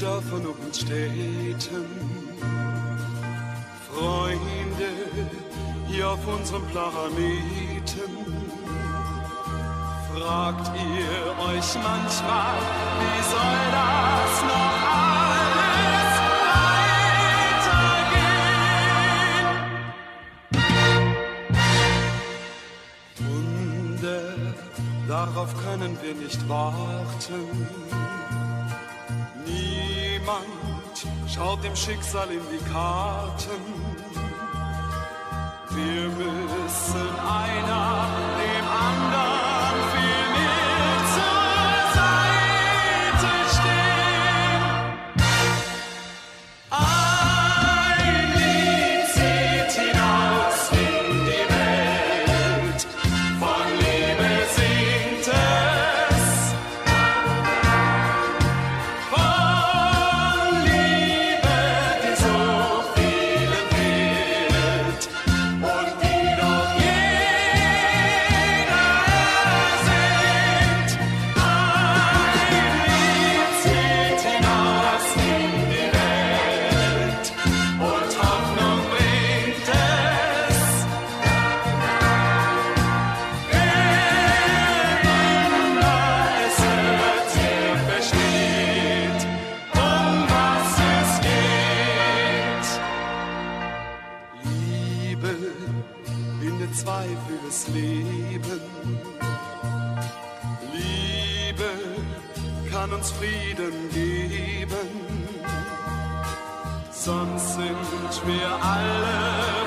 Dörfern und Städten. Freunde, hier auf unserem Planeten. Fragt ihr euch manchmal, wie soll das noch alles weitergehen? Wunder, darauf können wir nicht warten. Niemand schaut dem Schicksal in die Karten. Wir müssen einer dem anderen viel mehr zur Seite stehen. Ein Lied zieht hinaus in die Welt, von Liebe singt es, von Liebe, die so vielen fehlt und die doch jeder singt. Ein Lied zieht hinaus in die Welt und Hoffnung bringt es. Es hört, ihr versteht, was es geht. Liebe bindet zwei fürs Leben. Liebe kann uns Frieden geben. Sonst sind wir alle